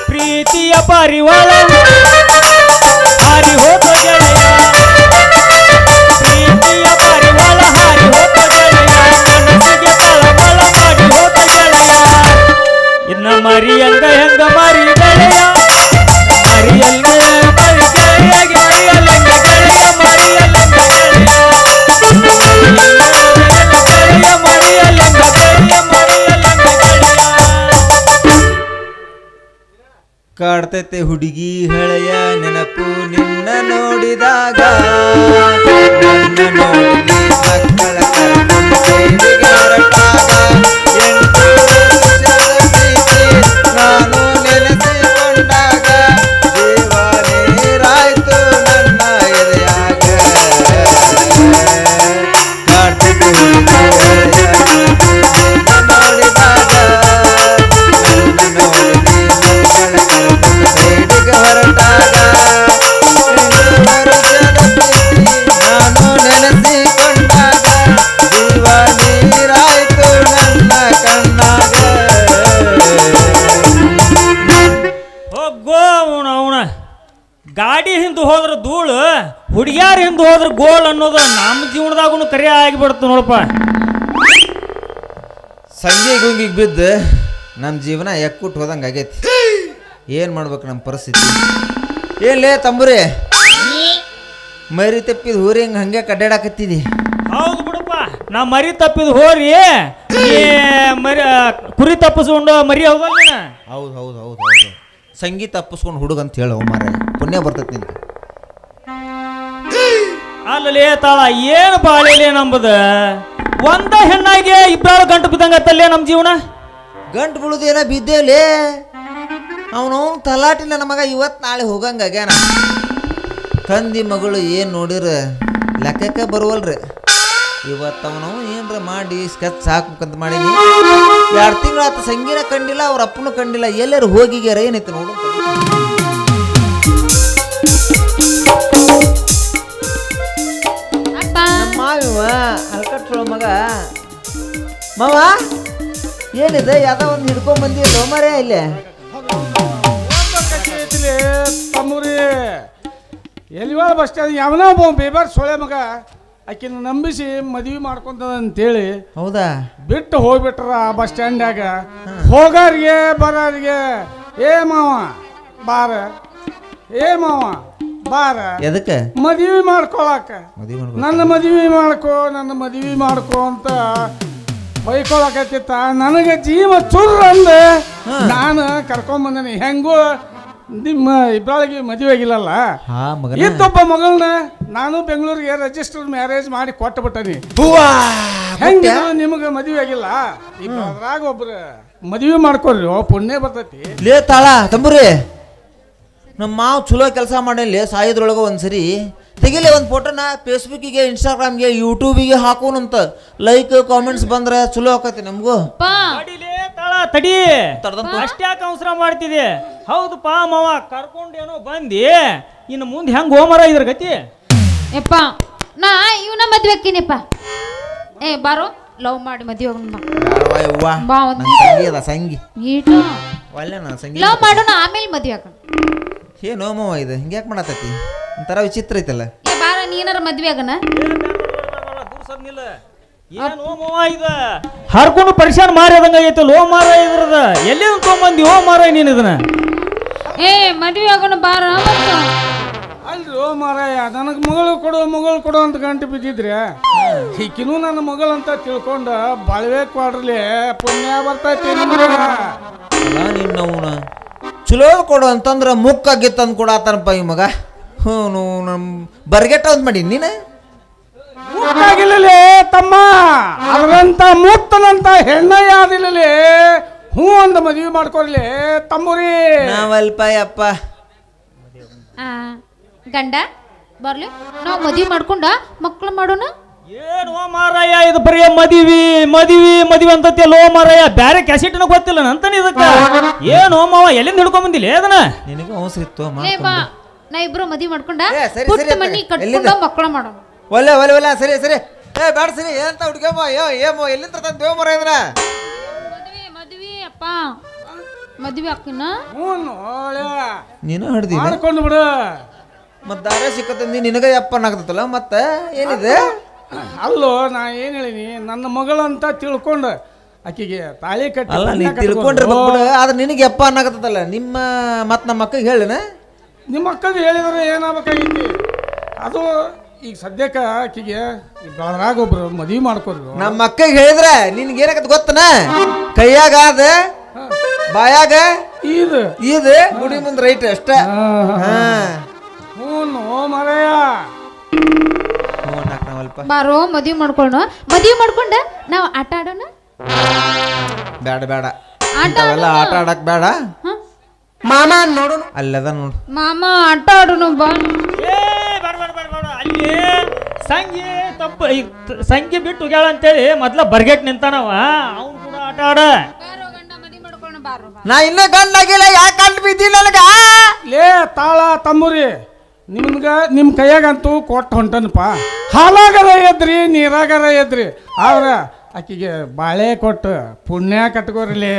ಪ್ರೀತಿಯ ಪಾರಿವಾಳ ಹಾರಿ ಹೋದ ಗೆಳೆಯ ಪ್ರೀತಿಯ ಪಾರಿವಾಳ ಹಾರಿ ಹೋದ ಗೆಳೆಯ ಮನಸ್ಸಿಗೆ ತಳಮಳ ಮಾಡಿ ಹೋದ ಗೆಳೆಯ ಇನ್ನ ಮರಿಯಂಗ ಹೆಂಗ ಮಾರಿ ಗೆಳೆಯ ಮರಿಯಂಗ ಮರಿ ಗೆಳೆಯಗೆ ಮರಿಯಲ್ಲಂಗ ಗೆಳೆಯ ಮರಿಯಲ್ಲಂಗ ಗೆಳೆಯ ಮರಿಯಲ್ಲಂಗ ಗೆಳೆಯ ಮರಿಯಲ್ಲಂಗ ಗೆಳೆಯ ಕಾಡ್ತೈತೆ ಹುಡುಗಿ ಹಳೆಯ ನೆನಪು ನಿನ್ನ ನೋಡಿದಾಗ ನನ್ನ ನೋಡಿ ಮಕ್ಕಳ ಕರ್ಕೊಂಡು ಹೊರಟಾಗ ಎಂಟು ವರ್ಷದ ಪ್ರೀತಿ ನಾನು ನೆನೆಸಿಕೊಂಡಾಗ ಜೀವ ನೀರಾಯ್ತು ನನ್ನ ಎದೆಯಾಗ ಕಾಡ್ತೈತೆ ಹುಡುಗಿ ಹಳೆಯ ನೆನಪು ನೋಡಿದಾಗ ನನ್ನ ನೋಡಿ ಹೊರಟಾಗ ನಾನು ನೆನೆಸಿಕೊಂಡಾಗ ಜೀವ ನೀರಾಯ್ತು ನನ್ನ ಕಣ್ಣಾಗ ಹೋಗೋ ಅವನ ಗಾಡಿ ಹಿಂದೆ ಹೋದ್ರ ಧೂಳು ಹುಡುಗ್ಯಾರ ಹಿಂದೆ ಹೋದ್ರ ಗೋಲ್ ಅನ್ನೋದು ನಮ್ಮ ಜೀವನದಾಗೂ ಕರೆ ಆಗಿಬಿಡ್ತು ನೋಡಪ್ಪ ಸಂಜೆ ಗುಂಗಿಗೆ ಬಿದ್ದು ನಮ್ಮ ಜೀವನ ಎಕ್ಕುಟ್ಟು ಹೋದಂಗೆ ಆಗೈತಿ ಏನು ಮಾಡ್ಬೇಕು ನಮ್ಮ ಪರಿಸ್ಥಿತಿ ಏನ್ಲೇ ತಂಬುರಿ ಮರಿ ತಪ್ಪಿದ ಊರಿ ಹಂಗೆ ಕಡ್ಡಾಡಕತ್ತಿದಿ ಹೌದು ಬಿಡಪ್ಪ ನಾ ಮರಿ ತಪ್ಪಿದ್ ಹೋರಿ ಮರಿ ಕುರಿ ತಪ್ಪಿಸ್ಕೊಂಡು ಮರಿ ಹೌದಲ್ಲ ಹೌದು ಹೌದು ಹೌದು ಹೌದು ಸಂಗೀತ ತಪ್ಪಿಸ್ಕೊಂಡು ಹುಡುಗ ಅಂತ ಹೇಳು ಮಾರ ಪುಣ್ಯ ಬರ್ತೈತಿ ನಿನ್ಗೆ ಅಲ್ಲಲೇ ತಾಳ ಏನು ಬಾಳೆಲೆ ನಂಬದ ಒಂದ ಹೆಣ್ಣಾಗೆ ಇಬ್ಬರು ಗಂಟು ಬಿದ್ದಂಗತ್ತಲ್ಲೇ ನಮ್ಮ ಜೀವನ ಗಂಟು ಬೀಳುದೇನ ಬಿದ್ದೇಲೇ ಅವನವನು ತಲಾಟಿಲ್ಲ ನಮಗ ಇವತ್ತು ನಾಳೆ ಹೋಗಂಗಾಗ್ಯಾನ ತಂದಿ ಮಗಳು ಏನು ನೋಡಿರ ಲೆಕ್ಕಕ್ಕೆ ಬರುವಲ್ರಿ ಇವತ್ತು ಅವನವು ಏನರ ಮಾಡಿ ಸ್ಕೆಚ್ ಹಾಕ್ಬೇಕಂತ ಮಾಡೀನಿ 2 ತಿಂಗಳು ಆತ ಸಂಗೀನ ಕಂಡಿಲ್ಲ ಅವ್ರ ಅಪ್ಪನೂ ಕಂಡಿಲ್ಲ ಎಲ್ಲರೂ ಹೋಗಿಗ್ಯಾರ ಏನೈತೆ ನೋಡು ಮಾವಿವ ಅಲ್ಕಟ್ಸೋ ಮಗ ಮಾವ ಏನಿದೆ ಯಾವ್ದೋ ಒಂದು ಹಿಡ್ಕೊಂಡ್ ಬಂದಿಲ್ಲ ಮರೇ ಇಲ್ಲೇ ತಮ್ಮೂರಿ ಎಲ್ಲಿವಾಳ ಬಸ್ ಸ್ಟ್ಯಾಂಡ್ ಯಾವನ ಬೇಬಾರ್ ಸೊಳೆ ಮಗ ಆಕಿನ ನಂಬಿಸಿ ಮದ್ವಿ ಮಾಡ್ಕೊಂತದ ಅಂತೇಳಿ ಹೌದಾ ಬಿಟ್ಟು ಹೋಗ್ಬಿಟ್ರ ಆ ಬಸ್ ಸ್ಟ್ಯಾಂಡ್ಯಾಗ ಹೋಗಾರಿಗೆ ಬರೋರಿಗೆ ಏ ಮಾವ ಬಾರ ಏ ಮಾವ ಬಾರ ಎದಕ್ಕೆ ಮದ್ವಿ ಮಾಡ್ಕೊಳಕ ನನ್ನ ಮದ್ವಿ ಮಾಡ್ಕೊ ಅಂತ ಬೈಕೊಳಕತ್ತಿತ್ತ ನನಗೆ ಜೀವ ಚುರ್ರ ಅಂದ ನಾನು ಕರ್ಕೊಂಬಂದನಿ ಹೆಂಗೋ ನಿಮ್ಮ ಇಬ್ಬಳಿಗೆ ಮದುವೆ ಆಗಿಲ್ಲಲ್ಲ ಇದ್ದೊಬ್ಬ ಮಗಳನ್ನ ನಾನು ಬೆಂಗಳೂರಿಗೆ ರಿಜಿಸ್ಟರ್ ಮ್ಯಾರೇಜ್ ಮಾಡಿ ಕೊಟ್ಟು ಬಿಟ್ಟನಿ ಹೆಂಗ ನಿಮಗೆ ಮದುವೆ ಆಗಿಲ್ಲ ಇಬ್ಬರಾಗ ಒಬ್ರು ಮದುವೆ ಮಾಡ್ಕೊಳ್ರಿ ಪುಣ್ಯ ಬರ್ತೈತಿ ಲೇ ತಾಳ ತಂಬುರಿ ನಮ್ಮ ಮಾವು ಚಲೋ ಕೆಲಸ ಮಾಡಲಿ ಸಾಯೋದ್ರೊಳಗೆ ಒಂದ್ಸರಿ ತೆಗಿಲಿ ಒಂದು ಫೋಟೋನ ಫೇಸ್ಬುಕ್ಕಿಗೆ ಇನ್ಸ್ಟಾಗ್ರಾಮ್ಗೆ ಯೂಟ್ಯೂಬಿಗೆ ಹಾಕೋಣಂತ ಲೈಕ್ ಕಾಮೆಂಟ್ಸ್ ಬಂದ್ರೆ ಚಲೋ ಆಕತಿ ನಮಗೂ ತಡಿ ಅಷ್ಟ್ಯಾಕೆ ಅವಸರ ಮಾಡ್ತಿದೆ ಹೌದಪ್ಪ ಮಾವ ಕರ್ಕೊಂಡೇನೋ ಬಂದಿ ಇನ್ನು ಮುಂದೆ ಹೆಂಗ್ ಹೋಮರ ಇದ್ರ ಗತಿ ಯಪ್ಪ ನಾ ಇವನ ಮದ್ವೆ ಹಾಕಿನಿಪ್ಪ ಏ ಬಾರೋ ಲವ್ ಮಾಡಿ ಮದ್ವೆ ಸಂಗಿ ಲವ್ ಮಾಡೋಣ ಆಮೇಲೆ ಮದ್ವೆ ಹಾಕೋಣ ಏನೋ ಮಾವ ಇದು ಹಿಂಗ್ಯಾಕೆ ಮಾಡತೈತಿ ಒಂಥರ ವಿಚಿತ್ರ ಐತಲ್ಲ ಏ ಬಾರ ನೀನಾರ ಮದ್ವೆ ಆಗನ ಹರ್ಕೊಂಡು ಪರಿಶಾನ್ ಮಾರದಂಗ ಐತೆ ಲೋ ಮಾರ ಇದ್ರದ ಎಲ್ಲಿ ತೊಗೊಂಬಂದಿ ಓ ಮಾರ ನೀನ್ ಇದನ್ನ ಏ ಮದ್ವೆ ಆಗೋಣ ಬಾರ ಅಲ್ರಿ ಓ ಮಾರಾಯ ನನಗೆ ಮಗಳು ಕೊಡು ಅಂತ ಗಂಟು ಬಿದ್ದಿದ್ರೆ ಈಕಿನೂ ನನ್ನ ಮಗಳಂತ ತಿಳ್ಕೊಂಡ ಬಾಳ್ವೆ ಕೊಡ್ರಲಿ ಪುಣ್ಯ ಬರ್ತೈತಿ ನಿನ್ನವನ ಚಲೋ ಕೊಡು ಅಂತಂದ್ರೆ ಮುಕ್ಕಾಗಿತ್ತು ಅಂದ್ ಕೊಡಾತನಪ್ಪ ಈ ಮಗ ಹ್ಞೂ ಬರ್ಗೆಟ್ಟ ಅಂತ ಮಾಡಿ ನೀನು ಮುಕ್ಕಾಗಿಲ್ಲಲೇ ತಮ್ಮ ಅದರಂತ ಮುಕ್ತನಂತ ಹೆಣ್ಣ ಯಾವ್ದಿಲ್ಲಲೇ ಹ್ಞೂ ಅಂತ ಮದುವೆ ಮಾಡ್ಕೊರ್ಲಿ ತಮ್ಮೂರಿ ನಾವಲ್ಪ ಯಪ್ಪ ಗಂಡ ಬರ್ಲಿ ನಾವು ಮದುವೆ ಮಾಡ್ಕೊಂಡ ಮಕ್ಕಳು ಮಾಡೋಣ ಏನು ಮಾರಾಯ ಇದು ಬರೀ ಮದಿವಿ ಅಂತತಿ ಲೋ ಮಾರಾಯ ಬ್ಯಾರೆ ಕ್ಯಾಸೆಟ್ನ ಗೊತ್ತಿಲ್ಲ ನಂತಾನೆ ಇದಕ್ಕ ಏನು ಮಾವ ಎಲ್ಲಿಂದ ಹಿಡ್ಕೊಂಡ್ ಬಂದಿಲ್ಲ ಅದನ್ನ ನಿನಗೂ ಅವಸರ ಇತ್ತು ನಾ ಇಬ್ರು ಮದುವೆ ಮಾಡ್ಕೊಂಡ ಪುಟ್ಟ ಮನಿ ಕಟ್ಕೊಂಡ ಮಕ್ಕಳು ಮಾಡೋಣ ಒಲ್ಲೆ ಸರಿ ಏ ಬ್ಯಾಡ ಸರಿ ಏನಂತ ಹುಡುಗಮ್ಮ ಏಮೋ ಎಲ್ಲಿಂದ ತಂದು ದೇವ ಮರ ಇದ್ರ ಮದುವೆ ಅಪ್ಪ ಮದ್ವೆ ಹಾಕಿನ ಹ್ಞೂ ಒಳ್ಳೆ ನೀನು ಹಿಡ್ದಿ ಮಾಡ್ಕೊಂಡು ಬಿಡು. ಮತ್ತೆ ದಾರ ಸಿಕ್ಕತ್ತಂದಿ ನಿನಗ ಯಪ್ಪನ್ ಆಗ್ತತ್ತಲ್ಲ ಮತ್ತೆ ಏನಿದೆ ಅಲ್ಲೋ ನಾ ಏನ್ ಹೇಳಿನಿ ನನ್ನ ಮಗಳಂತ ತಿಳ್ಕೊಂಡು ಆಕಿಗೆ ತಾಳಿ ಕಟ್ಟಿ ಅಲ್ಲ ನೀ ಕಟ್ಕೊಂಡು ತಿಳ್ಕೊಂಡಿರ್ಬೇಕು ಬಿಡು ಆದ್ರೆ ನಿನಗೆ ಯಪ್ಪ ಅನ್ನಾಗತ್ತಲ್ಲ ನಿಮ್ಮ ಮತ್ತೆ ನಮ್ಮ ಅಕ್ಕಗೆ ಹೇಳಿನ ನಿಮ್ಮ ಅಕ್ಕಗೆ ಹೇಳಿದ್ರೆ ಏನಾಗಬೇಕಾಗೈತಿ ಅದು ಈಗ ಸದ್ಯಕ್ಕೆ ಆಕಿಗೆ ಬೆಳಗಾಗ ಒಬ್ರು ಮದುವೆ ಮಾಡ್ಕೊಡ್ರು. ನಮ್ಮ ಅಕ್ಕಗೆ ಹೇಳಿದ್ರೆ ನಿನ್ಗೆ ಏನಾಗತ್ತ ಗೊತ್ತನ ಕೈಯಾಗ ಅದ ಬಾಯಾಗ ಇದು ಇದು ಗುಡಿ ಮುಂದೆ ರೈಟ್ ಅಷ್ಟ ಹ್ಞೂ ಮರಯ್ಯ ಬಾರೋ ಮದ್ವೆ ಮಾಡ್ಕೊಂಡ ನಾವು ಆಟ ಆಡೋಣ. ಬೇಡ ಬೇಡ ಆಟ ಅವೆಲ್ಲ ಆಟ ಆಡಕ್ ಬೇಡ ಮಾಮ ನೋಡು ಅಲ್ಲದ ನೋಡು ಮಾಮ ಆಟ ಆಡೋಣ ಬಾ. ಅಲ್ಲಿ ಸಂಗಿ ತಪ್ಪ ಈಗ ಸಂಗಿ ಬಿಟ್ಟು ಹೋಗ್ಯಾಳ ಅಂತೇಳಿ ಮೊದ್ಲ ಬರ್ಗೆಟ್ ನಿಂತಾನವ ಅವ್ನು ಕೂಡ ಆಟ ಆಡ. ನಾ ಇನ್ನ ಗಂಡಾಗಿಲ್ಲ ಯಾಕೆ ಗಂಡು ಬಿದ್ದಿ ನನಗ ಲೇ ತಾಳ ತಮ್ಮೂರಿ ನಿಮ್ಮ ಕೈಯಾಗಂತೂ ಕೊಟ್ಟು ಹೊಂಟನಪ್ಪ. ಹಾಲಾಗರ ಎದ್ರಿ ನೀರಾಗರ ಎದ್ರಿ ಆದ್ರೆ ಆಕಿಗೆ ಬಾಳೆ ಕೊಟ್ಟು ಪುಣ್ಯ ಕಟ್ಕೋರಿಲಿ.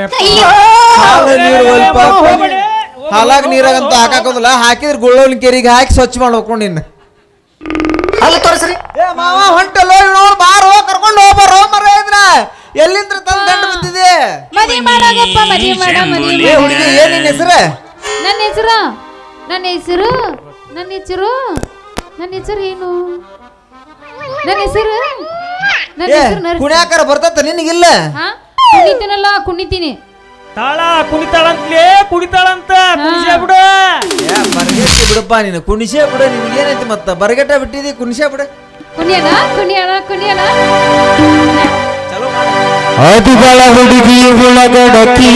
ಹಾಲಾಗ ನೀರಾಗಂತೂ ಹಾಕಾಕೋದಿಲ್ಲ ಹಾಕಿದ್ರೆ ಗುಳ್ಳೋನ್ ಕೆರಿಗೆ ಹಾಕಿ ಸ್ವಚ್ಛ ಮಾಡಿ ಹೋಗ್ಕೊಂಡು ಇನ್ನು ಅಲ್ಲಿ ತೋರಿಸ್ರಿ ಏ ಮಾವ ಹೊಂಟಲ್ಲ ನೋಡ್ ಬಾರೋ ಕರ್ಕೊಂಡು ಹೋಗ್ಬಾರೋ ಮರ ಇದ್ರ ಎಲ್ಲಿಂದ್ರ ತಂದು ಗಂಡು ಬಿದ್ದಿದೆ ಮದ್ವೆ ಮಾಡಾಗಪ್ಪ ಮದ್ವೆ ಮಾಡ ಏ ಹುಡುಗಿ ಏನ್ ನಿನ್ ಹೆಸರು ನನ್ನ ಹೆಸರು ನನ್ನ ಹೆಸರು ನನ್ನ ಹೆಸರು ನನ್ನ ಹೆಸರು ಏನು ನನ್ನ ಹೆಸರು ನನ್ನ ಏ ಹೆಸರು ನರ್ಸ್. ಕುಣ್ಯಾಕಾರ ಬರ್ತತ್ತ ನಿನಗಿಲ್ಲ ಹಾ ಕುಣಿತೀನಲ್ಲ ಕುಣಿತೀನಿ. ತಾಳ ಕುಣಿತಾಳಂತಲೇ ಕುಣಿತಾಳಂತ ಕುಣಿಸೇ ಬಿಡು. ಏ ಬರ್ಗೆಟ್ಟಿ ಬಿಡಪ್ಪ ನೀನು ಕುಣಿಸೇ ಬಿಡು ನಿನ್ಗೇನೈತಿ ಮತ್ತ ಬರ್ಗೆಟ್ಟ ಬಿಟ್ಟಿದಿ ಕುಣಿಸೇ ಬಿಡು ಕುಣಿಯಣ ಕುಣಿಯಣ ಕುಣಿಯಣ. ಚಲೋ ಅದುಗಳ ಹುಡುಗಿ ಹುಳಗಡಕಿ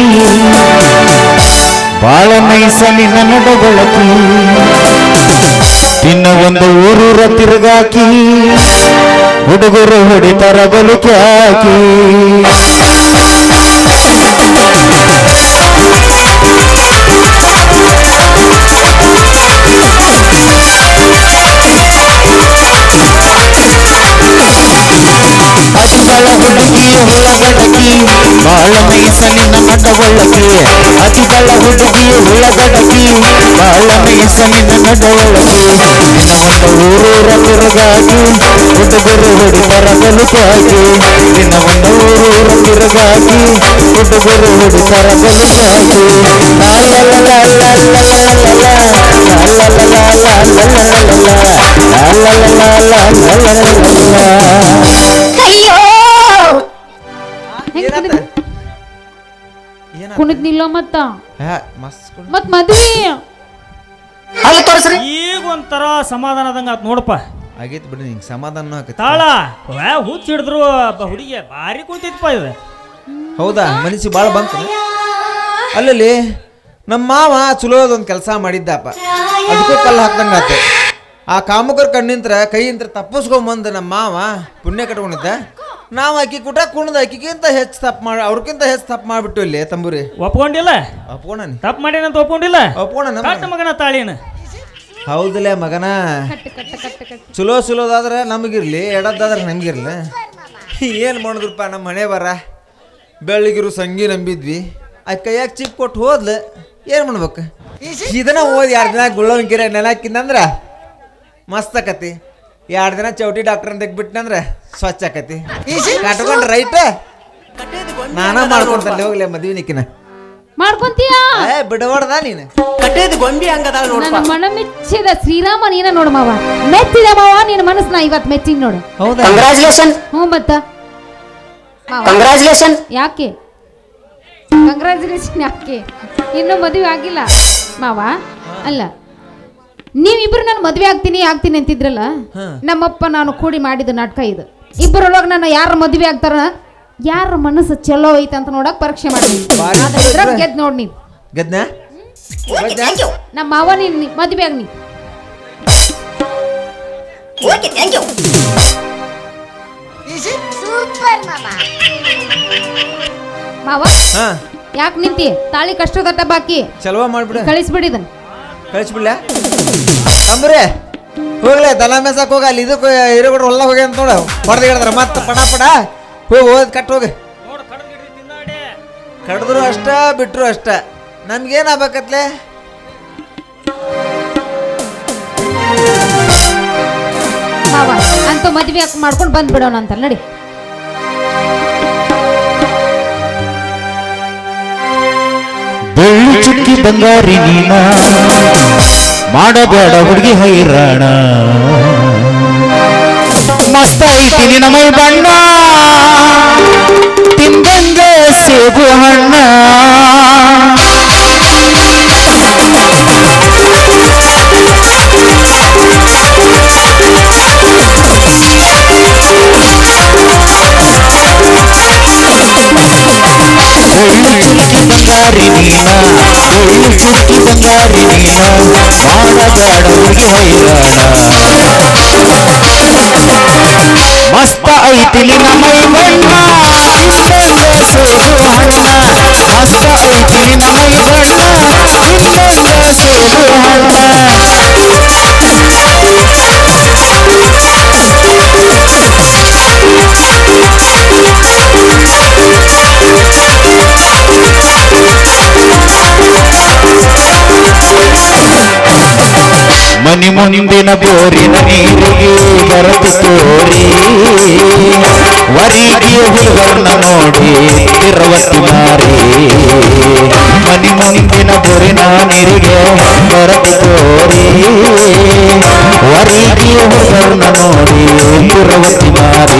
ಬಾಳ ನೈಸಲಿ ನನ್ನಡ ಬಳಕಿ ತಿನ್ನ ಒಂದು ಊರೂರ ತಿರುಗಾಕಿ ಹುಡುಗರು ಹೊಡಿತರ ಬಲುಕಿ ಹಾಕಿ ಅದುಗಳ ಹುಡುಗಿ ಹುಳಗಡಕಿ ಬಾಳ ಮೈಸಲಿ ನನ್ನಡ ಬಳಕಿ ಅದುಗಳ ಹುಡುಗಿ ಹುಳಗಡಕಿ ಬಾಳ ಮೈಸಲಿ ನನ್ನಡ ಬಳಕಿ ನಿನ್ನ ಒಂದು ಊರೂರ ತಿರುಗಾಕಿ ಹುಡುಗರು ಹೊಡಿತರ ಬಲುಕಿ ಹಾಕಿ ನಿನ್ನ ಒಂದು ಊರೂರ ತಿರುಗಾಕಿ ಹುಡುಗರು ಹೊಡಿತರ ಬಲುಕಿ ಹಾಕಿ ಕುಣಿದ್ನಿಲ್ಲ ಮತ್ತ ಮಸ್ತ್ ಮತ್ ಮದ್ವಿ ಅಲ್ಲಿ ತೋರಿಸ್ರಿ ಈಗ ಒಂಥರ ಸಮಾಧಾನದಂಗ ಆತ್ ನೋಡಪ್ಪ. ಆಗೈತಿ ಬಿಡಿ ನಿಂಗೆ ಸಮಾಧಾನ ಆಕೈತಿ ತಾಳ ಹುಚ್ಚ ಹಿಡಿದ್ರು ಹುಡುಗಿ ಭಾರಿ ಕುಂತೈತಪ್ಪ ಇದು. ಹೌದಾ ಮನಸ್ಸಿ ಭಾಳ ಬಂತು ಅಲ್ಲಲ್ಲಿ ನಮ್ಮ ಮಾವ ಚಲೋ ಅದೊಂದು ಕೆಲಸ ಮಾಡಿದ್ದಪ್ಪ ಅದಕ್ಕೂ ಕಲ್ಲು ಹಾಕ್ದಂಗೆ ಆತು ಆ ಕಾಮಕರ ಕಣ್ಣಿಂತ್ರ ಕೈಯಿಂದ ತಪ್ಪಿಸ್ಕೊಂಬಂದು ನಮ್ಮ ಮಾವ ಪುಣ್ಯ ಕಟ್ಕೊಂಡಿದ್ದ ನಾವು ಆಕಿ ಕೂಟ ಕುಣ್ದು ಆಕಿಗಿಂತ ಹೆಚ್ಚು ತಪ್ಪು ಮಾಡಿ ಅವ್ರಕ್ಕಿಂತ ಹೆಚ್ಚು ತಪ್ಪು ಮಾಡಿಬಿಟ್ಟು ಇಲ್ಲಿ ತಂಬೂರಿ ಒಪ್ಕೊಂಡಿಲ್ಲ ಒಪ್ಕೋಣ ತಪ್ಪು ಮಾಡೇನಂತ ಒಪ್ಕೊಂಡಿಲ್ಲ ಒಪ್ಕೋಣ ಕಟ್ಟ ಮಗನ ತಾಳಿನ ಹೌದಲೇ ಮಗನ ಚಲೋದಾದ್ರೆ ನಮಗಿರ್ಲಿ ಎಡದ್ದಾದ್ರೆ ನಮಗಿರ್ಲಿ ಏನು ಮಾಡಿದ್ರಪ್ಪ ನಮ್ಮ ಮನೆ ಬರ ಬೆಳಗಿರು ಸಂಗಿ ನಂಬಿದ್ವಿ ಆ ಕೈಯಾಗ ಚಿಪ್ ಕೊಟ್ಟು ಹೋದ್ಲು ಏನು ಮಾಡ್ಬೇಕು ಇದನ್ನ ಓದಿ 2 ದಿನ ಗುಳ್ಳೋನ್ಕೆರೆ ನೆಲಾಕಿಂದಂದ್ರೆ ಮಸ್ತ್ ಆಕತಿ 2 ದಿನ ಚೌಟಿ ಡಾಕ್ಟರ್ ಅಂತ ತೆಗ್ಬಿಟ್ನಂದ್ರೆ ಸ್ವಚ್ಛ ಆಕತಿ ಕಟ್ಕೊಂಡ್ರೆ ರೈಟ್ ನಾನ ಮಾಡ್ಕೊಂತಲ್ಲಿ ಹೋಗ್ಲಿ ಮದ್ವಿ ನಿಕ್ಕಿನ ಮಾಡ್ಕೊಂತೀಯ ಬಿಡಬಾರ್ದ ನೀನು ಕಟ್ಟೇದು ಗೊಂಬಿ ಹಂಗದ ನನ್ನ ಮನ ಮೆಚ್ಚಿದ ಶ್ರೀರಾಮ ನೀನ ನೋಡು ಮಾವ ಮೆಚ್ಚಿದ ಮಾವ ನಿನ್ನ ಮನಸ್ಸನ್ನ ಇವತ್ತು ಮೆಚ್ಚಿನ ನೋಡು. ಹೌದಾ ಕಂಗ್ರಾಚುಲೇಷನ್ ಹ್ಞೂ ಮತ್ತ ಕಂಗ್ರಾಚುಲೇಷನ್ ಯಾಕೆ ಕಂಗ್ರಾಚುಲೇಷನ್ ಯಾಕೆ ಇನ್ನೂ ಮದುವೆ ಆಗಿಲ್ಲ ಮಾವ ಅಲ್ಲ ನೀವಿಬ್ರು ನಾನು ಮದುವೆ ಆಗ್ತೀನಿ ಅಂತಿದ್ರಲ್ಲ ನಮ್ಮಪ್ಪ ನಾನು ಕೂಡಿ ಮಾಡಿದ ನಾಟಕ ಇದು. ಇಬ್ಬರೊಳಗೆ ನಾನು ಯಾರ ಮದುವೆ ಆಗ್ತಾರ ಯಾರ ಮನಸ್ಸು ಚಲೋ ಐತೆ ಅಂತ ನೋಡಕ್ ಪರೀಕ್ಷೆ ಮಾಡಿ ಗೆದ್ ನೋಡ್ ನೀನ್ ಗದ್ನ ನಮ್ಮ ಮಾವ ನೀನ್ ಮದುವೆ ಆಗ್ ನೀ ಮಾವ ಯಾಕೆ ನಿಂತಿ ತಾಳಿ ಕಷ್ಟದಟ್ಟ ಬಾಕಿ ಚಲೋ ಮಾಡ್ಬಿಡ ಕಳಿಸ್ಬಿಡಿದನ್ ಕಳಿಸ್ಬಿಡ್ಲ ಅಂಬ್ರೆ ಹೋಗ್ಲೆ ದನ ಮೇಸಕ್ ಹೋಗ ಅಲ್ಲಿ ಇದಕ್ಕೆ ಹಿರೇಗೌಡ್ರು ಹೊಲ ಹೋಗಿ ಅಂತ ನೋಡ ಹೊಡೆದ ಹೇಳಿದ್ರ ಮತ್ತೆ ಪಡ ಹೋಗಿ ಕಟ್ ಹೋಗಿ ಕಡ್ದ್ರು ಅಷ್ಟ ಬಿಟ್ರು ಅಷ್ಟ ನಮ್ಗೇನ್ ಆಗ್ಬೇಕತ್ಲೆ ಮಾವ ಅಂತ ಮದ್ವೆ ಮಾಡ್ಕೊಂಡು ಬಂದ್ಬಿಡೋಣ ಅಂತ ನಡಿ. ಬೆಳ್ಳಿ ಚುಕ್ಕಿ ಬಂಗಾರಿ ನೀನ ಮಾಡಬೇಡ ಹುಡುಗಿ ಹೈರಾಣ ಮಸ್ತ್ ಐತಿ ನಿನ್ನ ಮೈ ಬಣ್ಣ ತಿಂದಂಗೆ ಸೇಬು ಹಣ್ಣ ಬಂಗಾರಿ ನೀನ ಬೆಳ್ಳಿ ಚುಕ್ಕಿ ಬಂಗಾರಿ ನೀನ ಮಾಡಬೇಡ ಹುಡುಗಿ ಹೈರಾಣ ಮಸ್ತ ಐತಿ ನಿನ್ನ ಮೈ ಬಣ್ಣ ತಿಂದಂಗೆ ಸೇಬು ಹಣ್ಣ ಮಸ್ತ ಐತಿ ನಿನ್ನ ಮೈ ಬಣ್ಣ ತಿಂದಂಗೆ ಸೇಬು ಹಣ್ಣ ಮನಿ ಮುಂದಿನ ಬೋರಿನ ನೀರಿಗೆ ಬರತು ತೋರಿ ವರಿಗೆ ಹುಡುಗರನ್ನ ನೋಡಿ ತಿರುವತ್ತಿ ಮಾರಿ ಮನಿ ಮುಂದಿನ ಬೋರಿನ ನೀರಿಗೆ ಬರತು ತೋರಿ ವರಿಗೆ ಹುಡುಗರನ್ನ ನೋಡಿ ತಿರುವತ್ತಿ ಮಾರಿ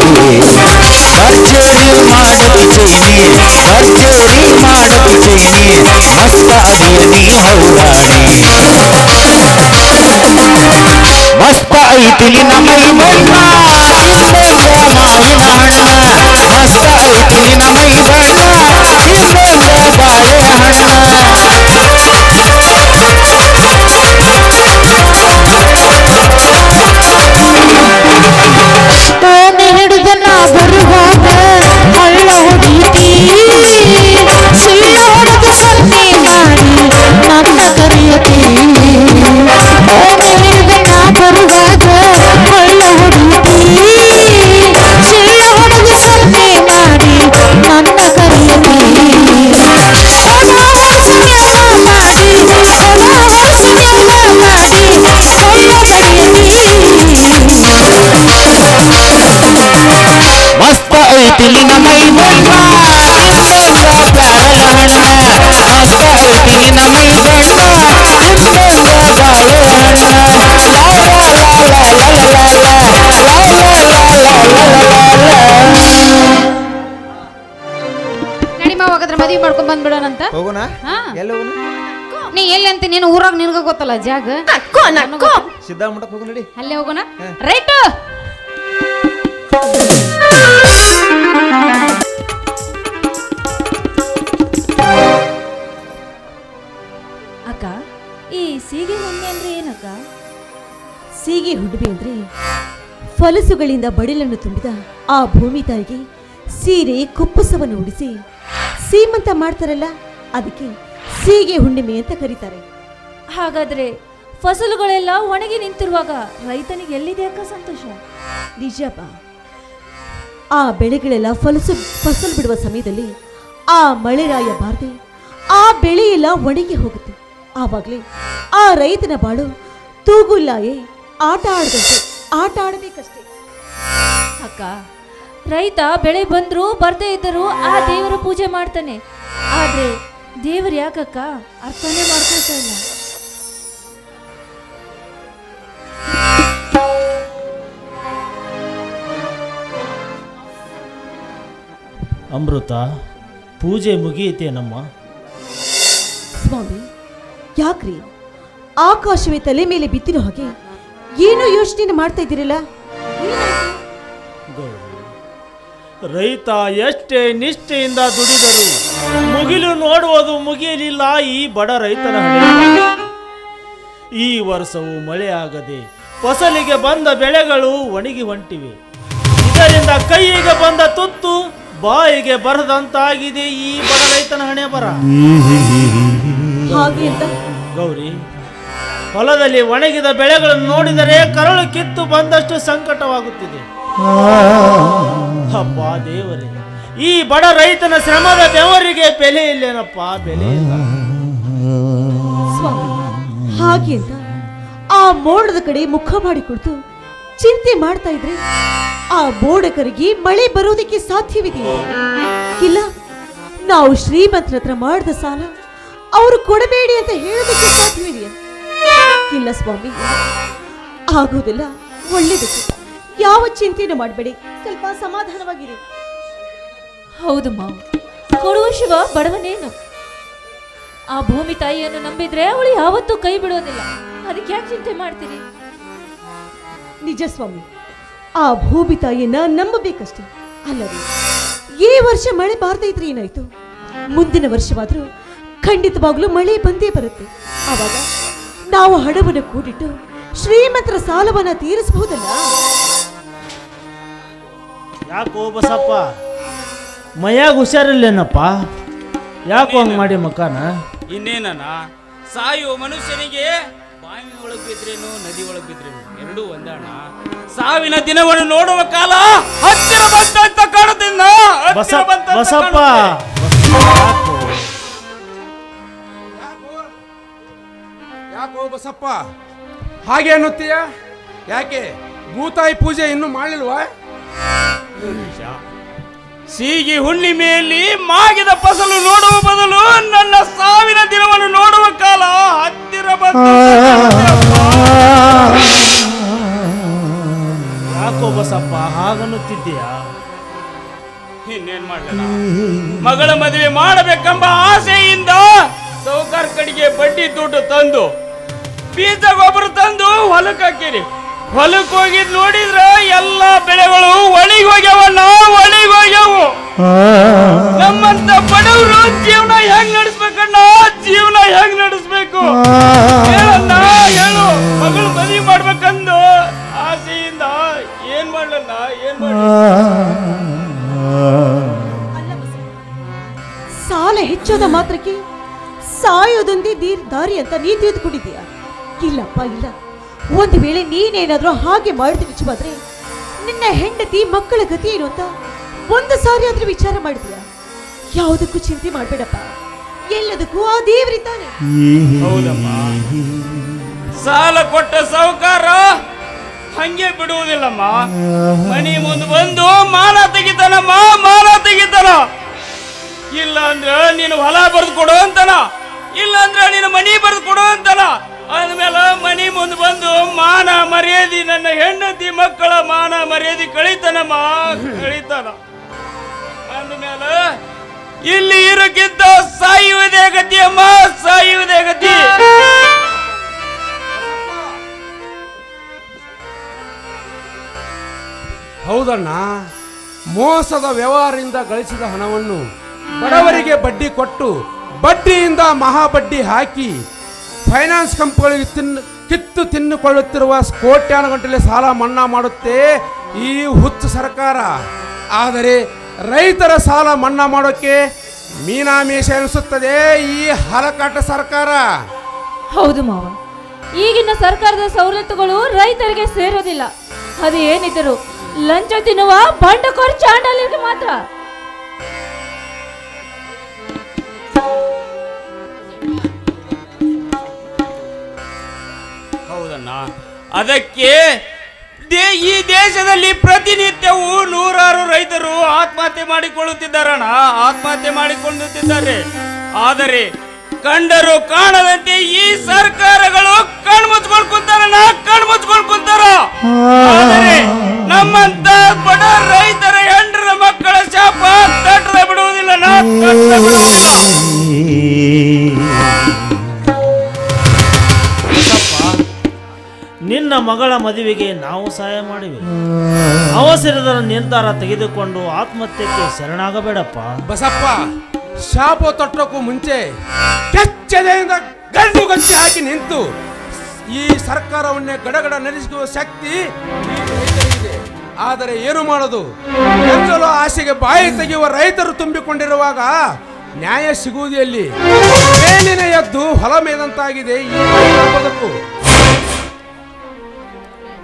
ಭರ್ಜರಿ ಮಾಡತಿ ಚೈನಿ ಭರ್ಜರಿ ಮಾಡತಿ ಚೈನಿ ಮಸ್ತ ಅದಿಯ ನೀ ಹೌರಾಣಿ ಮಸ್ತ ಐತಿ ನಿನ್ನ ಮೈ ಬಣ್ಣ ತಿಂದಂಗ ಮಾವಿನ ಹಣ್ಣ ಮಸ್ತ ಐತಿ ನಿನ್ನ ಮೈ ಬಣ್ಣ ತಿಂದಂಗ ಬಾಳೆಹಣ್ಣ ಕೋಣೆ ಹಿಡಿದ ನಾ ಬರುವಾಗ ಹಳ್ಳ ಹೊಡೀತಿ ಸುಳ್ಳ ಹೊಡೆದು ಸನ್ನೆ ಮಾಡಿ ನನ್ನ ಕರೆಯತಿ ಕೋಣೆ ಹಿಡಿದ ನಾ ಬರುವಾಗ ಹಳ್ಳ ಹೊಡೀತಿ ಸುಳ್ಳ ಹೊಡೆದು ಸನ್ನೆ ಮಾಡಿ ನನ್ನ ಕರೆಯತಿ ಹೊಲ ಹೊರಸಿನ್ಯಾಗ ಮಾಡಿ ಹೊಲ ಹೊರಸಿನ್ಯಾಗ ಮಾಡಿ ಹೊಳ್ಳ ಮಸ್ತ ಐತಿ ನಿನ್ನ ಮೈ ಬಣ್ಣ ತಿಂದಂಗ ಪ್ಯಾರಲ ಹಣ್ಣ ಮಸ್ತ ಐತಿ ನಿನ್ನ ಮೈ ಬಣ್ಣ ತಿಂದಂಗ ಬಾಳೆಹಣ್ಣ ನಡಿ ಮಾವ ಹಾಗಾದ್ರೆ ಮದ್ವೆ ಮಾಡ್ಕೊಂಡ್ ಬಂದ್ಬಿಡೋಣ ಅಂತ. ಹೋಗೋಣ ಹಾ ಎಲ್ಲಿ ಹೋಗೋಣ ನೀ ಎಲ್ಲಿ ಅಂತ ನೀನು ಊರಾಗ ನಿನಗ ಗೊತ್ತಲ್ಲ ಜಾಗ. ಸಿದ್ದಾಮಠಕ್ಕೆ ಹೋಗೋಣ ನಡಿ ಅಲ್ಲೇ ಹೋಗೋಣ. ರೈಟ್ ಅಕ್ಕ, ಈ ಸೀಗೆ ಹುಣ್ಣೆ ಅಂದ್ರೆ ಏನಕ್ಕ? ಸೀಗೆ ಹುಣ್ಣಿಮೆ ಅಂದ್ರೆ ಫಲಸುಗಳಿಂದ ಬಡಿಲನ್ನು ತುಂಬಿದ ಆ ಭೂಮಿ ತಾಯಿಗೆ ಸೀರೆ ಕುಪ್ಪಸವನ್ನು ಉಡಿಸಿ ಸೀಮಂತ ಮಾಡ್ತಾರಲ್ಲ, ಅದಕ್ಕೆ ಸೀಗೆ ಹುಣ್ಣಿಮೆ ಅಂತ ಕರೀತಾರೆ. ಹಾಗಾದ್ರೆ ಫಸಲುಗಳೆಲ್ಲ ಒಣಗಿ ನಿಂತಿರುವಾಗ ರೈತನಿಗೆ ಎಲ್ಲಿದೆ ಅಕ್ಕ ಸಂತೋಷ? ನಿಜಪ್ಪ, ಆ ಬೆಳೆಗಳೆಲ್ಲ ಫಸಲು ಬಿಡುವ ಸಮಯದಲ್ಲಿ ಆ ಮಳೆರಾಯ ಬಾರದೆ ಆ ಬೆಳೆಯೆಲ್ಲ ಒಣಗಿ ಹೋಗುತ್ತೆ. ಆವಾಗಲೇ ಆ ರೈತನ ಬಾಳು ತೂಗುಲ್ಲಾಯೇ ಆಟ ಆಡಬೇಕಷ್ಟೇ. ಅಕ್ಕ, ರೈತ ಬೆಳೆ ಬಂದ್ರು ಬರ್ದೇ ಇದ್ದರೂ ಆ ದೇವರ ಪೂಜೆ ಮಾಡ್ತಾನೆ. ಆದ್ರೆ ದೇವರು ಯಾಕಕ್ಕ ಅರ್ಥನೇ ಮಾಡ್ಕೊಳ್ತಾ ಇಲ್ಲ? ಅಮೃತ, ಪೂಜೆ ಮುಗಿಯಿತೇನಮ್ಮ? ಸ್ವಾಮಿ, ಯಾಕ್ರಿ ಆಕಾಶವೇ ತಲೆ ಮೇಲೆ ಬಿತ್ತಿರೋ ಹಾಗೆ ಏನೋ ಯೋಚನೆ ಮಾಡ್ತಾ ಇದ್ದೀರಲ್ಲ? ರೈತ ಎಷ್ಟೇ ನಿಷ್ಠೆಯಿಂದ ದುಡಿದರು ಮುಗಿಲು ನೋಡುವುದು ಮುಗಿಯಲಿಲ್ಲ ಈ ಬಡ ರೈತನ ಹಣೆ. ಈ ವರ್ಷವೂ ಮಳೆ ಆಗದೆ ಫಸಲಿಗೆ ಬಂದ ಬೆಳೆಗಳು ಒಣಗಿ ಹೊಂಟಿವೆ. ಇದರಿಂದ ಕೈಯಿಗೆ ಬಂದ ತುತ್ತು ಬಾಯಿಗೆ ಬರದಂತಾಗಿದೆ ಈ ಬಡ ರೈತನ ಹಣೆ ಬರ. ಗೌರಿ, ಹೊಲದಲ್ಲಿ ಒಣಗಿದ ಬೆಳೆಗಳನ್ನು ನೋಡಿದರೆ ಕರಳು ಕಿತ್ತು ಬಂದಷ್ಟು ಸಂಕಟವಾಗುತ್ತಿದೆ. ಅಪ್ಪ ದೇವರೇ, ಈ ಬಡ ರೈತನ ಶ್ರಮದ ಬೆವರಿಗೆ ಬೆಲೆ ಇಲ್ಲೇನಪ್ಪ, ಬೆಲೆ ಇಲ್ಲ. ಸ್ವಾಮಿ, ಹಾಗೆ ಅಂತ ಆ ಮೋಡದ ಕಡೆ ಮುಖ ಮಾಡಿ ಕುಳಿತು ಚಿಂತೆ ಮಾಡ್ತಾ ಇದ್ರೆ ಆ ಮೋಡಕರಿಗೆ ಮಳೆ ಬರೋದಕ್ಕೆ ಸಾಧ್ಯವಿದೆಯೇ? ಇಲ್ಲ, ನಾವು ಶ್ರೀಮಂತರ ಹತ್ರ ಮಾಡಿದ ಸಾಲ ಅವರು ಕೊಡಬೇಡಿ ಅಂತ ಹೇಳೋದಕ್ಕೆ ಸಾಧ್ಯವಿದೆಯಾ? ಇಲ್ಲ ಸ್ವಾಮಿ, ಆಗೋದಿಲ್ಲ. ಒಳ್ಳೇದಕ್ಕೆ ಯಾವ ಚಿಂತೆನೂ ಮಾಡಬೇಡಿ, ಸ್ವಲ್ಪ ಸಮಾಧಾನವಾಗಿರಿ. ಹೌದು ಮಾವ, ಕೊಡುವ ಶಿವ ಬಡವನೇನು. ಆ ಭೂಮಿ ತಾಯಿಯನ್ನು ನಂಬಿದ್ರೆ ಅವಳು ಯಾವತ್ತೂ ಕೈ ಬಿಡೋದಿಲ್ಲ. ಅದಕ್ಕೆ ಯಾಕೆ ಚಿಂತೆ ಮಾಡ್ತೀರಿ? ನಿಜ ಸ್ವಾಮಿ, ಆ ಭೂಮಿ ತಾಯಿಯನ್ನ ನಂಬಬೇಕಷ್ಟೇ. ಅಲ್ಲದೆ ಈ ವರ್ಷ ಮಳೆ ಬಾರ್ತಾ ಇದ್ರೆ ಏನಾಯ್ತು, ಮುಂದಿನ ವರ್ಷವಾದ್ರೂ ಖಂಡಿತವಾಗ್ಲೂ ಮಳೆ ಬಂದೇ ಬರುತ್ತೆ. ಆವಾಗ ನಾವು ಹಣವನ್ನು ಕೂಡಿಟ್ಟು ಶ್ರೀಮಂತರ ಸಾಲವನ್ನ ತೀರಿಸಬಹುದಲ್ಲ? ಯಾಕೋ ಬಸಪ್ಪ, ಮೈಯಾಗ ಹುಷಾರಿಲ್ಲೇನಪ್ಪ? ಯಾಕೋ ಹಂಗ್ ಮಾಡಿ ಮಕಾನ? ಇನ್ನೇನ ಸಾಯುವ ಮನುಷ್ಯನಿಗೆ ಬಾವಿ ಒಳಗ್ ಬಿದ್ರೇನು ನದಿ ಒಳಗ್ ಬಿದ್ರೇನು ಎರಡೂ ಒಂದಣ್ಣ. ಸಾವಿನ ದಿನವನ್ನು ನೋಡುವ ಕಾಲ ಹತ್ತಿರ ಬಂತ ಕಾಣುತ್ತಿಲ್ಲ. ಬಸಪ್ಪ, ಯಾಕೋ ಬಸಪ್ಪ ಹಾಗೆ ಅನ್ನುತ್ತೀಯ? ಯಾಕೆ ಭೂತಾಯಿ ಪೂಜೆ ಇನ್ನೂ ಮಾಡಲಿಲ್ವಾ? ಸೀಗಿ ಹುಣ್ಣಿಮೆಯಲ್ಲಿ ಮಾಗಿದ ಫಸಲು ನೋಡುವ ಬದಲು ನನ್ನ ಸಾವಿನ ದಿನವನ್ನು ನೋಡುವ ಕಾಲ ಹತ್ತಿರ ಬಂತು. ಯಾಕೋ ಬಸಪ್ಪ ಹಾಗನ್ನುತ್ತಿದ್ದೀಯಾ? ಇನ್ನೇನ್ ಮಾಡ್ಲಲ್ಲ, ಮಗಳ ಮದುವೆ ಮಾಡಬೇಕೆಂಬ ಆಸೆಯಿಂದ ಸೌಕರ್ ಕಡೆಗೆ ಬಡ್ಡಿ ದುಡ್ಡು ತಂದು ಬೀಜ ಗೊಬ್ಬರ ತಂದು ಹೊಲಕ್ಕೆ ಹಾಕಿರಿ. ಹೊಲಕ್ಕೆ ಹೋಗಿದ್ ನೋಡಿದ್ರ ಎಲ್ಲ ಬೆಳೆಗಳು ಒಳಿಗ್ ಹೋಗ್ಯಾವಣ್ಣ, ಒಳಿಗ್ ಹೋಗ್ಯಾವು. ನಮ್ಮಂತ ಬಡವರು ಜೀವನ ಹೆಂಗ್ ನಡೆಸ್ಬೇಕಣ್ಣ? ಜೀವನ ಹೆಂಗ್ ನಡೆಸ್ಬೇಕು ಹೇಳಣ್ಣ, ಹೇಳು. ಮಗಳು ಮದುವೆ ಮಾಡ್ಬೇಕಂದು ಆಸೆಯಿಂದ ಏನ್ ಮಾಡ್ಲಣ್ಣ, ಏನ್ ಮಾಡ? ಸಾಲ ಹೆಚ್ಚೋದ ಮಾತ್ರಕ್ಕೆ ಸಾಯೋದೊಂದೇ ದಾರಿ ಅಂತ ನೀ ತಿಳಿದುಕೊಂಡಿದ್ದೀಯ? ಇಲ್ಲಪ್ಪ, ಇಲ್ಲ. ಒಂದು ವೇಳೆ ನೀನೇನಾದ್ರೂ ಹಾಗೆ ಮಾಡಿದ ನಿಜವಾದ್ರೆ ನಿನ್ನ ಹೆಂಡತಿ ಮಕ್ಕಳ ಗತಿ ಏನು ಅಂತ ಒಂದು ಸಾರಿ ಆದ್ರೂ ವಿಚಾರ ಮಾಡಿದ್ಯಾ? ಯಾವುದಕ್ಕೂ ಚಿಂತೆ ಮಾಡ್ಬೇಡಪ್ಪ, ಎಲ್ಲದಕ್ಕೂ ಆ ದೇವರಿದ್ದಾನೆ. ಹೌದಮ್ಮ, ಸಾಲ ಕೊಟ್ಟ ಸಾಹುಕಾರ ಹಂಗೆ ಬಿಡುವುದಿಲ್ಲಮ್ಮ. ಮನಿ ಮುಂದೆ ಬಂದು ಮಾನ ತೆಗಿತಾನಮ್ಮ, ಮಾನ ತೆಗಿತಾನ. ಇಲ್ಲ ಅಂದ್ರ ನೀನು ಹೊಲ ಬರೆದು ಕೊಡು ಅಂತನ, ಇಲ್ಲ ಅಂದ್ರ ನೀನು ಮನಿ ಬರೆದು ಕೊಡು ಅಂತನ. ಅಂದ್ಮೇಲೆ ಮನಿ ಮುಂದೆ ಬಂದು ಮಾನ ಮರ್ಯಾದಿ, ನನ್ನ ಹೆಂಡತಿ ಮಕ್ಕಳ ಮಾನ ಮರ್ಯಾದಿ ಕಳೀತಾನಮ್ಮ, ಕಳೀತಾನ. ಅಂದ್ಮೇಲೆ ಇಲ್ಲಿ ಇರೋಕ್ಕಿಂತ ಸಾಯುವುದೇ ಗತಿ ಅಮ್ಮ, ಸಾಯುವುದೇ ಗತಿ. ಹೌದಣ್ಣ, ಮೋಸದ ವ್ಯವಹಾರದಿಂದ ಗಳಿಸಿದ ಹಣವನ್ನು ಬಡವರಿಗೆ ಬಡ್ಡಿ ಕೊಟ್ಟು ಬಡ್ಡಿಯಿಂದ ಮಹಾಬಡ್ಡಿ ಹಾಕಿ ಫೈನಾನ್ಸ್ ಕಂಪನಿಗಳಿಗೆ ಕಿತ್ತು ತಿನ್ನುಕೊಳ್ಳುತ್ತಿರುವ ಕೋಟ್ಯಾನುಗಟ್ಟಲೆ ಸಾಲ ಮನ್ನಾ ಮಾಡುತ್ತೆ ಈ ಹುಚ್ಚು ಸರ್ಕಾರ. ಆದರೆ ರೈತರ ಸಾಲ ಮನ್ನಾ ಮಾಡೋಕ್ಕೆ ಮೀನಾಮೀಷ ಎನಿಸುತ್ತದೆ ಈ ಹಲಕಾಟ ಸರ್ಕಾರ. ಹೌದು ಮಾವ, ಈಗಿನ ಸರ್ಕಾರದ ಸವಲತ್ತುಗಳು ರೈತರಿಗೆ ಸೇರೋದಿಲ್ಲ. ಅದು ಏನಿದ್ದರು ಲಂಚ ತಿನ್ನುವ ಬಂಡಕೋರ ಚಾಂಡಾಲರಿಗೆ ಮಾತ್ರ. ಹೌದಣ್ಣ, ಅದಕ್ಕೆ ಈ ದೇಶದಲ್ಲಿ ಪ್ರತಿನಿತ್ಯವೂ ನೂರಾರು ರೈತರು ಆತ್ಮಹತ್ಯೆ ಮಾಡಿಕೊಳ್ಳುತ್ತಿದ್ದಾರಣ್ಣ, ಆತ್ಮಹತ್ಯೆ ಮಾಡಿಕೊಳ್ಳುತ್ತಿದ್ದಾರೆ. ಆದರೆ ಕಂಡರು ಕಾಣದಂತೆ ಈ ಸರ್ಕಾರಗಳು ಕಣ್ಮುಚ್ಕೊಂಡು ಕುಂತಾರಣ್ಣ, ಕಣ್ಮುಚ್ಕೊಂಡು ಕುಂತಾರ. ಆದರೆ ನಮ್ಮಂತ ಬಡ ರೈತರ ಹೆಂಡರ ಮಕ್ಕಳ ಶಾಪ ತಟ್ಟದ ಬಿಡುವುದಿಲ್ಲ, ತಟ್ಟದ ಬಿಡುವುದಿಲ್ಲ. ನಿನ್ನ ಮಗಳ ಮದುವೆಗೆ ನಾವು ಸಹಾಯ ಮಾಡಿವೆ. ಅವಸರದ ನಿರ್ಧಾರ ತೆಗೆದುಕೊಂಡು ಆತ್ಮಹತ್ಯೆಗೆ ಶರಣಾಗಬೇಡಪ್ಪ. ಬಸಪ್ಪ, ಶಾಪ ತೊಟ್ಟೋಕ್ಕೂ ಮುಂಚೆ ಕೆಚ್ಚದೆಯಿಂದ ಗಂಡು ಗಂಚಿ ಹಾಕಿ ನಿಂತು ಈ ಸರ್ಕಾರವನ್ನೇ ಗಡಗಡ ನಡೆಸುವ ಶಕ್ತಿ ರೈತರಿಗಿದೆ. ಆದರೆ ಏನು ಮಾಡೋದು? ಎಂದಲೋ ಆಸೆಗೆ ಬಾಯಿ ತೆಗೆಯುವ ರೈತರು ತುಂಬಿಕೊಂಡಿರುವಾಗ ನ್ಯಾಯ ಸಿಗುವುದು ಎಲ್ಲಿ? ಮೇಲಿನ ಎದ್ದು ಹೊಲ ಮೇದಂತಾಗಿದೆ ಈ ಬದುಕು.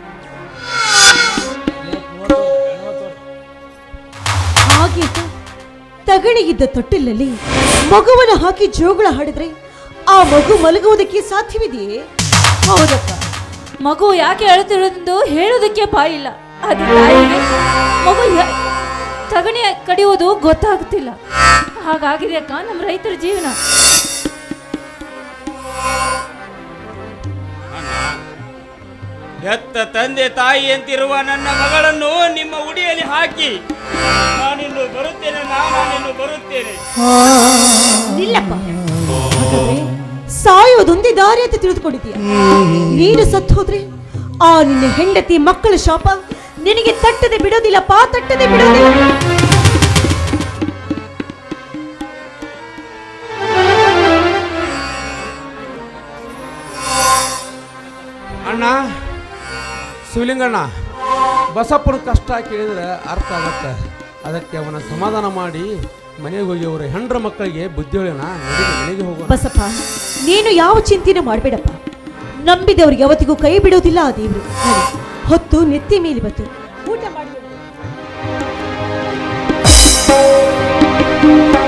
ಹಾಗೆ ತಗಣಿಗಿದ್ದ ತೊಟ್ಟಿಲಲ್ಲಿ ಮಗುವನ್ನು ಹಾಕಿ ಜೋಗುಳ ಹಾಡಿದ್ರೆ ಆ ಮಗು ಮಲಗುವುದಕ್ಕೆ ಸಾಧ್ಯವಿದೆಯೇ? ಹೌದಪ್ಪ, ಮಗು ಯಾಕೆ ಅಳುತ್ತಿರುವುದೆಂದು ಹೇಳುವುದಕ್ಕೆ ಬಾಯಿಲ್ಲ. ಅದು ತಾಯಿಗೆ ಮಗು ತಗಣಿ ಕಡಿಯುವುದು ಗೊತ್ತಾಗುತ್ತಿಲ್ಲ. ಹಾಗಾಗಿದೆ ಅಕ್ಕ ನಮ್ಮ ರೈತರ ಜೀವನ. ಹೆತ್ತ ತಂದೆ ತಾಯಿ ಅಂತಿರುವ ನನ್ನ ಮಗಳನ್ನು ನಿಮ್ಮ ಉಡಿಯಲ್ಲಿ ಹಾಕಿ ನಾನಿನ್ನು ಬರುತ್ತೇನೆ. ನಿಲ್ಲಪ್ಪ, ಸಾಯೋದೊಂದೇ ದಾರಿ ಅಂತ ತಿಳಿದುಕೊಂಡಿದ್ದೀಯ. ನೀನು ಸತ್ತು ಹೋದ್ರೆ ಆ ನಿನ್ನ ಹೆಂಡತಿ ಮಕ್ಕಳ ಶಾಪ ನಿನಗೆ ತಟ್ಟದೆ ಬಿಡೋದಿಲ್ಲಪ್ಪ, ತಟ್ಟದೆ ಬಿಡೋದಿಲ್ಲ. ಅಣ್ಣ ಶಿವಲಿಂಗಣ್ಣ, ಬಸಪ್ಪನ ಕಷ್ಟ ಕೇಳಿದ್ರೆ ಅರ್ಥ ಆಗತ್ತೆ. ಅದಕ್ಕೆ ಅವನ ಸಮಾಧಾನ ಮಾಡಿ ಮನೆಗೆ ಹೋಗಿ ಅವರ ಹೆಂಡ್ರ ಮಕ್ಕಳಿಗೆ ಬುದ್ಧಿ ಹೇಳೋಣ. ಮನೆಗೆ ಹೋಗೋಣ. ಬಸಪ್ಪ, ನೀನು ಯಾವ ಚಿಂತೆನೂ ಮಾಡಬೇಡಪ್ಪ. ನಂಬಿದವ್ರಿಗೆ ಯಾವತ್ತಿಗೂ ಕೈ ಬಿಡೋದಿಲ್ಲ ಆ ದೇವರು. ಹೊತ್ತು ನೆತ್ತಿ ಮೇಲೆ ಬತ್ತು.